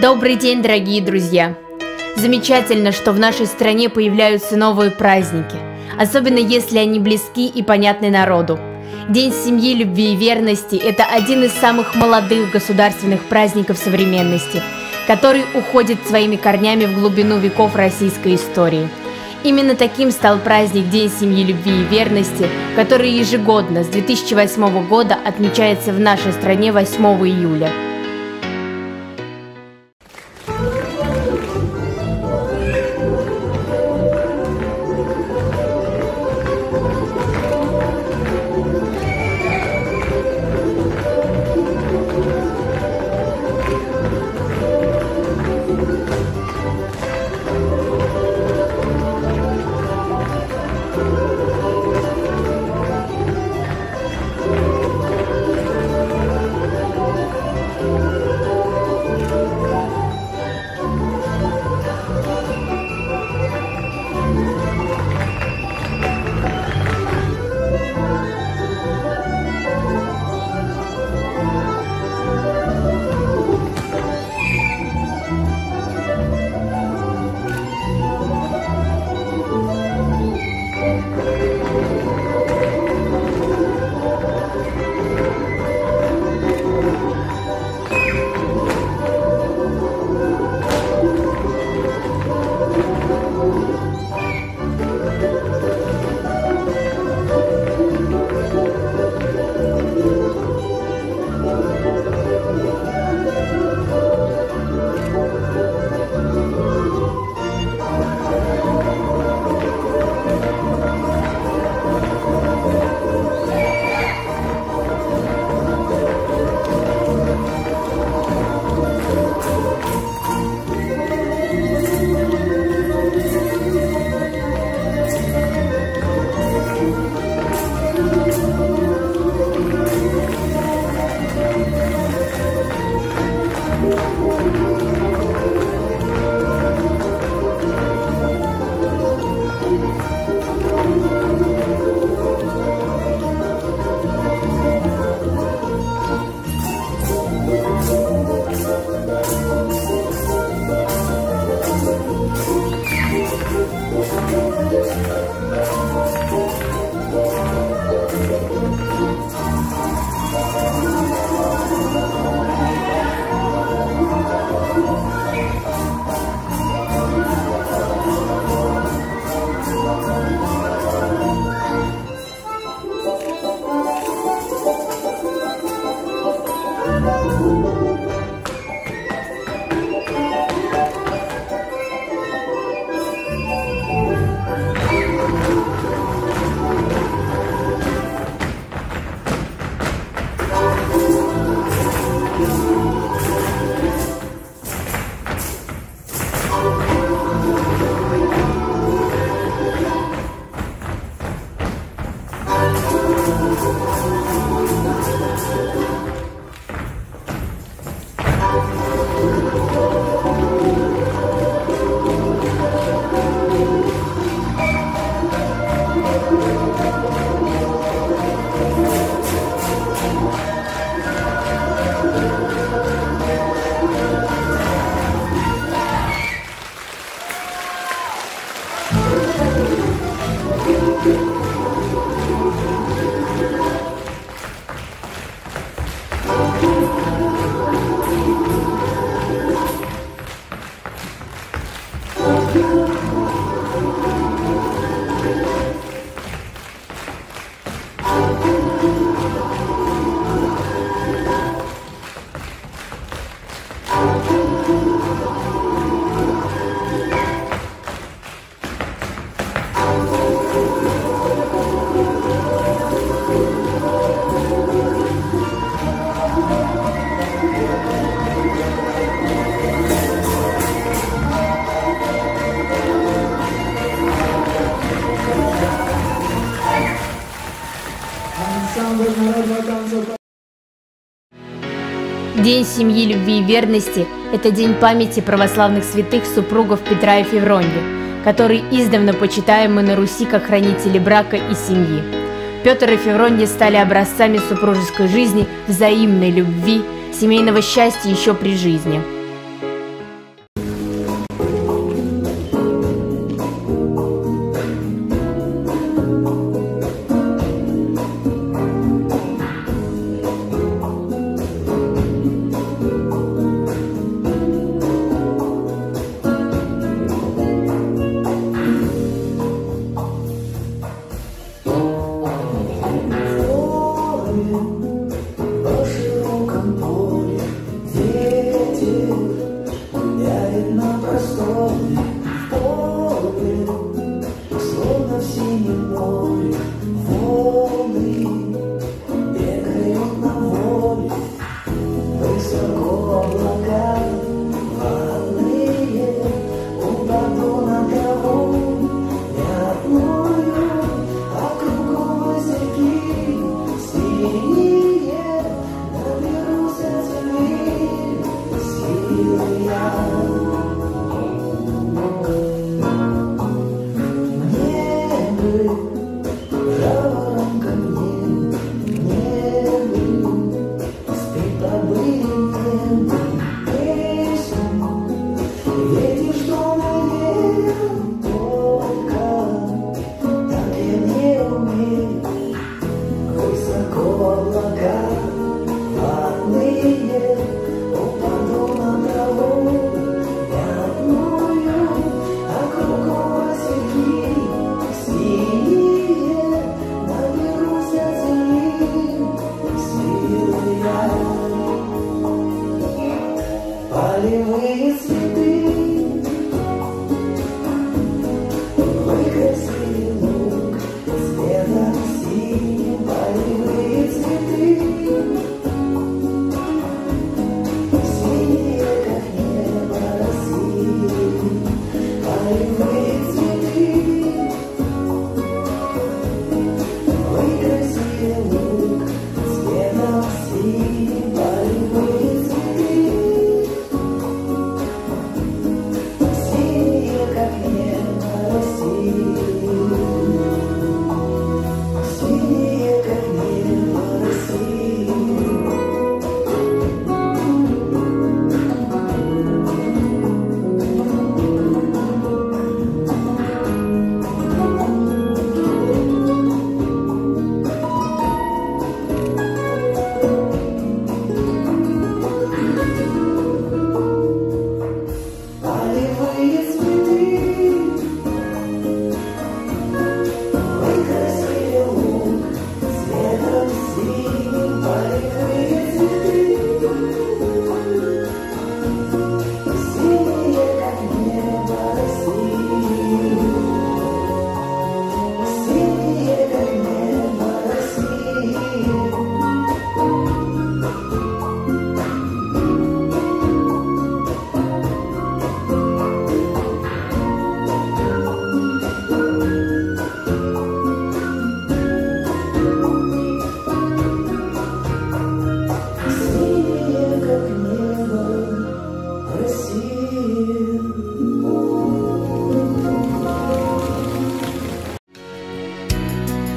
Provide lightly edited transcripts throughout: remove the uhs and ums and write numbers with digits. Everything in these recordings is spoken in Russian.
Добрый день, дорогие друзья! Замечательно, что в нашей стране появляются новые праздники, особенно если они близки и понятны народу. День семьи, любви и верности – это один из самых молодых государственных праздников современности, который уходит своими корнями в глубину веков российской истории. Именно таким стал праздник День семьи, любви и верности, который ежегодно с 2008 года отмечается в нашей стране 8 июля. День семьи, любви и верности – это день памяти православных святых супругов Петра и Февроньи, которые издавна почитаемы на Руси как хранители брака и семьи. Петр и Февронья стали образцами супружеской жизни, взаимной любви, семейного счастья еще при жизни.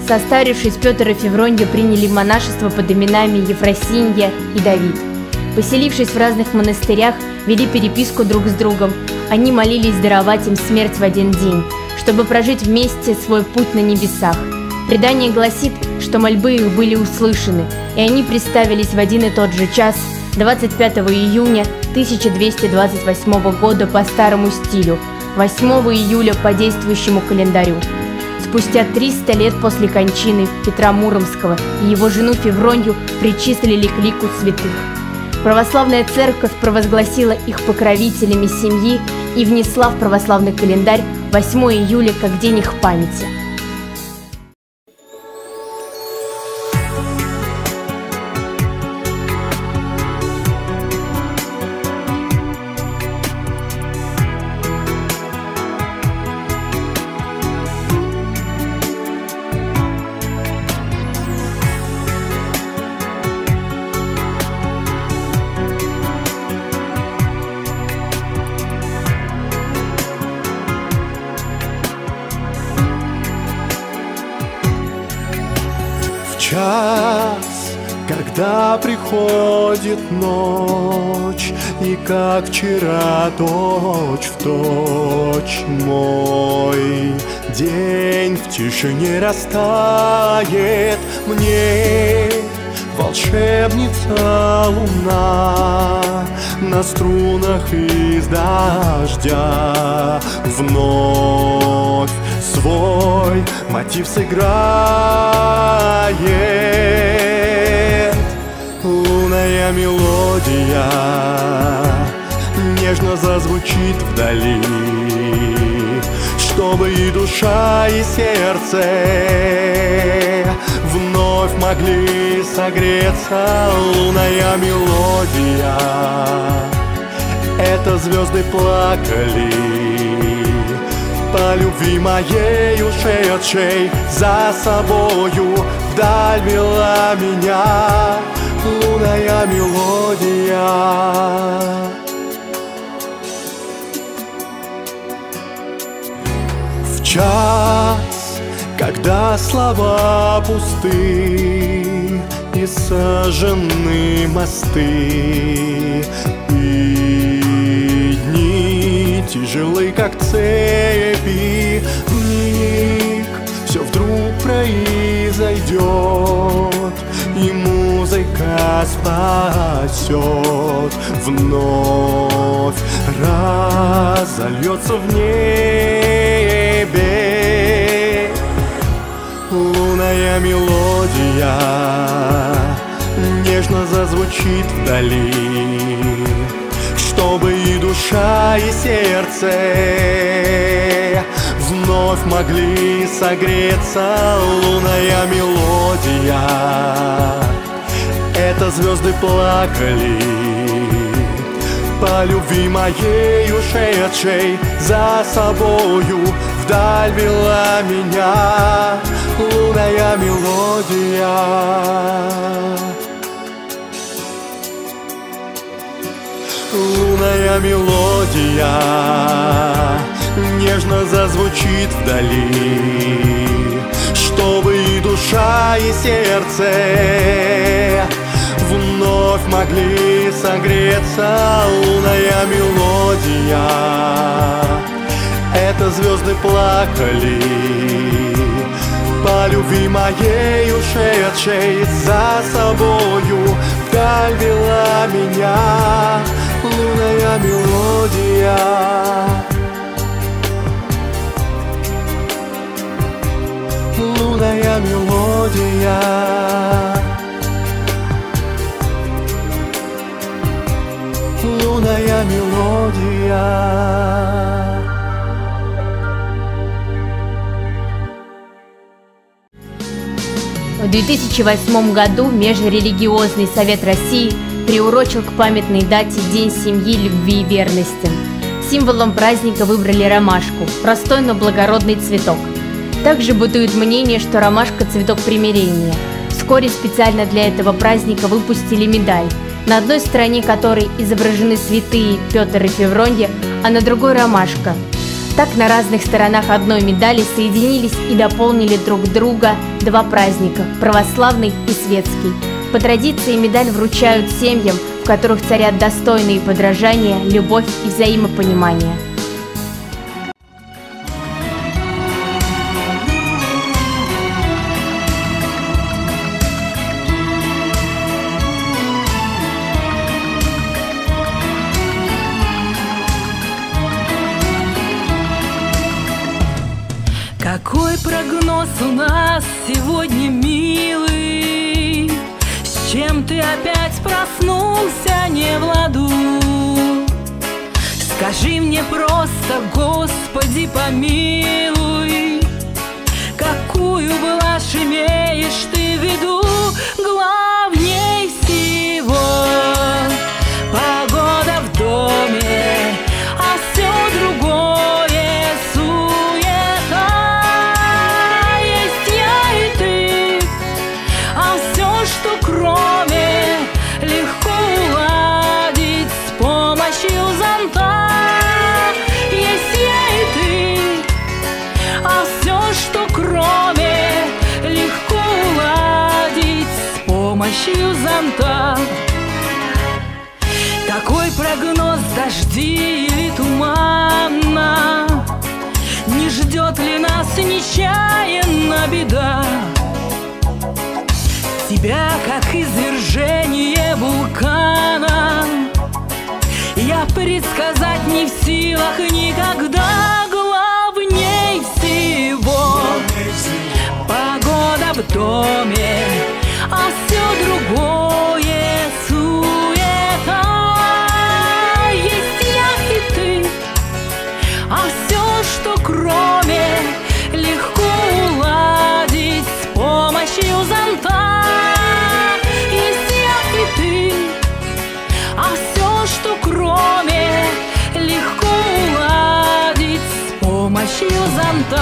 Состарившись, Петр и Февронья приняли монашество под именами Ефросинья и Давид. Поселившись в разных монастырях, вели переписку друг с другом. Они молились даровать им смерть в один день, чтобы прожить вместе свой путь на небесах. Предание гласит, что мольбы их были услышаны, и они представились в один и тот же час, 25 июня 1228 года по старому стилю, 8 июля по действующему календарю. Спустя 300 лет после кончины Петра Муромского и его жену Февронью причислили к лику святых. Православная церковь провозгласила их покровителями семьи и внесла в православный календарь 8 июля как день их памяти. Час, когда приходит ночь, и как вчера точь-в-точь мой день в тишине растает мне волшебница луна на струнах из дождя вновь свой мотив сыграет. Лунная мелодия нежно зазвучит вдали, чтобы и душа, и сердце вновь могли согреться. Лунная мелодия — это звезды плакали по любви моей ушедшей, за собою вдаль вела меня лунная мелодия. В час, когда слова пусты и сожжены мосты, и дни тяжелы, как цепи, миг все вдруг произойдет, и музыка спасет, вновь разольется в небе лунная мелодия, нежно зазвучит вдали, чтобы и душа, и сердце вновь могли согреться. Лунная мелодия — это звезды плакали по любви моей ушедшей, за собою вдаль вела меня лунная мелодия. Лунная мелодия нежно зазвучит вдали, чтобы и душа, и сердце вновь могли согреться. Лунная мелодия — это звезды плакали по любви моей ушедшей, за собою вдаль вела меня лунная мелодия. Лунная мелодия. Лунная мелодия. В 2008 году Межрелигиозный совет России приурочил к памятной дате День семьи, любви и верности. Символом праздника выбрали ромашку, простой, но благородный цветок. Также бытует мнение, что ромашка – цветок примирения. Вскоре специально для этого праздника выпустили медаль, на одной стороне которой изображены святые Петр и Февронья, а на другой – ромашка. Так на разных сторонах одной медали соединились и дополнили друг друга два праздника – православный и светский. По традиции медаль вручают семьям, в которых царят достойные подражания, любовь и взаимопонимание. Какой прогноз у нас сегодня, милый? С чем ты опять проснулся не в ладу? Скажи мне просто, Господи, помилуй, какую блажь имеешь ты в виду? Главней всего погода в доме, а все другое кроме легко уладить с помощью зонта. Есть я и ты, а все, что кроме легко уладить с помощью зонта. Какой прогноз, дожди или тумана? Не ждет ли нас нечаянно беда? Тебя, как извержение вулкана, я предсказать не в силах никогда. Главней всего погода в доме, а все другое суета. Есть я и ты, а все, что кроме легко уладить с помощью зонта. Что кроме легко уладить с помощью зонта.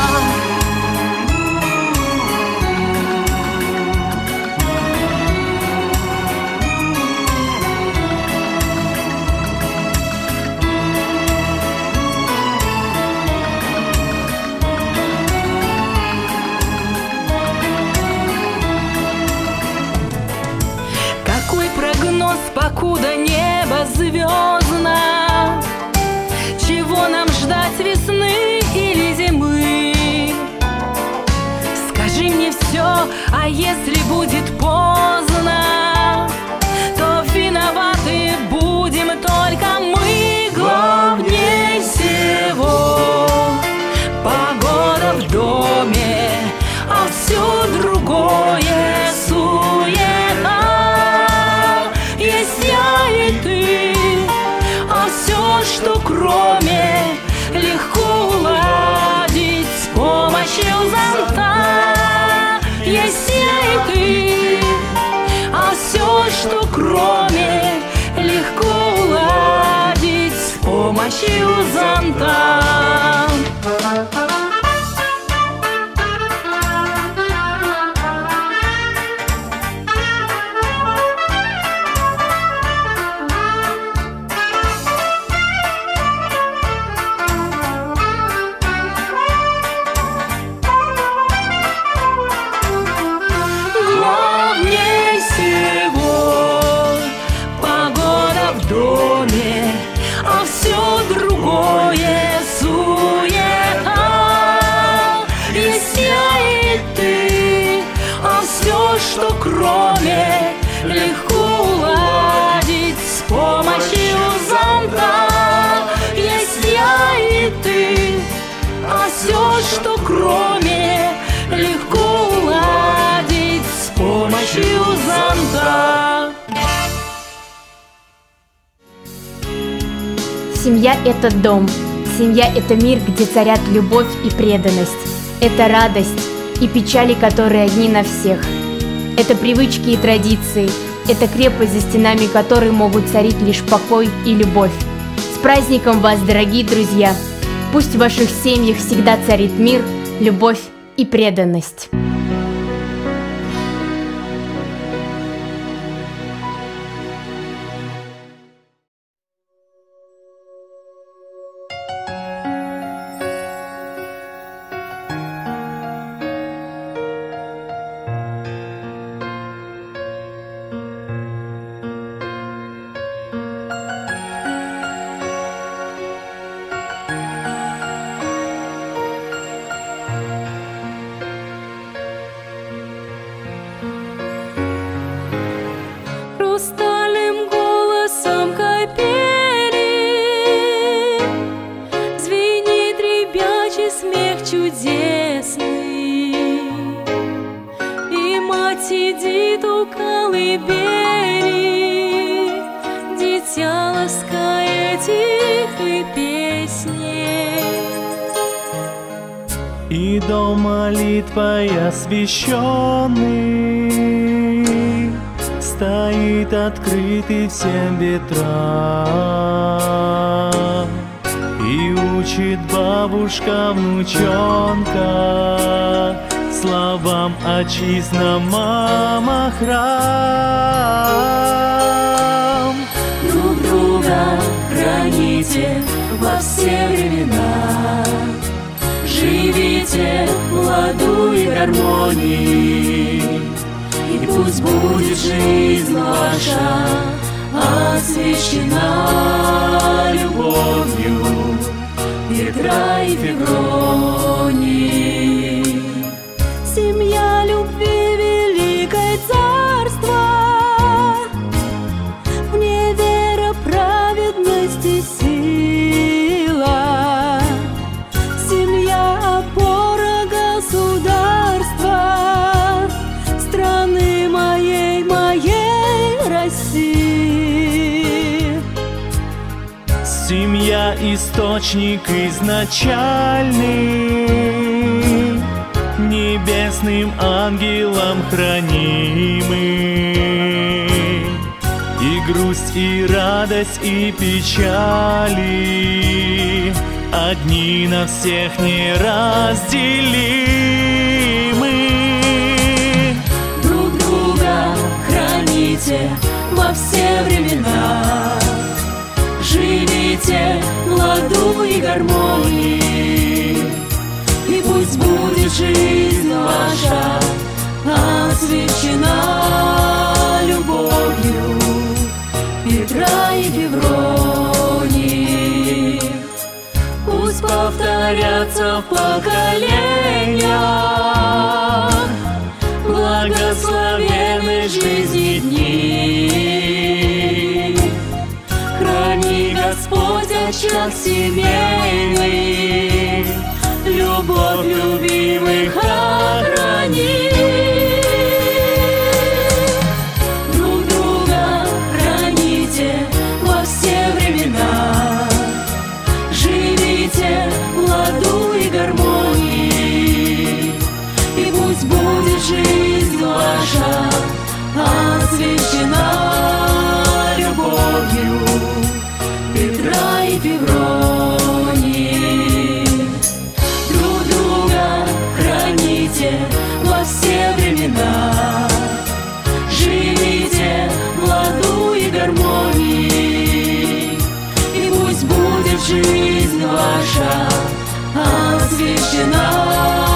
Какой прогноз, покуда небо звездно? Чего нам ждать, весны или зимы? Скажи мне все, а если будет поздно, то виноваты будем только мы. Главней всего погода в доме, а все другое суета. Есть я и ты, а все, что кроме легко уладить с помощью зонта. Есть я и ты, а все, что кроме легко уладить с помощью зонта. А все другое суета. Есть я и ты, а все, что кроме легко уладить с помощью зонта. Есть я и ты, а все, что кроме легко уладить с помощью зонта. Семья – это дом. Семья – это мир, где царят любовь и преданность. Это радость и печали, которые одни на всех. Это привычки и традиции. Это крепость, за стенами которой могут царить лишь покой и любовь. С праздником вас, дорогие друзья! Пусть в ваших семьях всегда царит мир, любовь и преданность. сидит у колыбели, дитя лаская тихой песней. И дом молитвой освященный стоит открытый всем ветрам. И учит бабушка внучонка словам отчизна, мама, храм. Друг друга храните во все времена, живите в ладу и гармонии, и пусть будет жизнь ваша освящена любовью Петра и Февронии. Семья любви великой царства, в ней вера, праведность и сила. Семья опора государства, страны моей, моей России. Семья — источник изначальный, небесным ангелом хранимый. И грусть, и радость, и печали одни на всех неразделимы. Друг друга храните во все времена, живите в ладу и гармонии, и пусть будет жизнь ваша освящена любовью Петра и Февронии. Пусть повторятся в поколениях благословенной жизни дни. Храни, Господь, очаг семейный, любовь любимых охрани. Друг друга храните во все времена, живите в ладу и гармонии, и пусть будет жизнь ваша освящена любовью Петра и Февронии. Друг друга храните во все времена, живите в ладу и гармонии, и пусть будет жизнь ваша освящена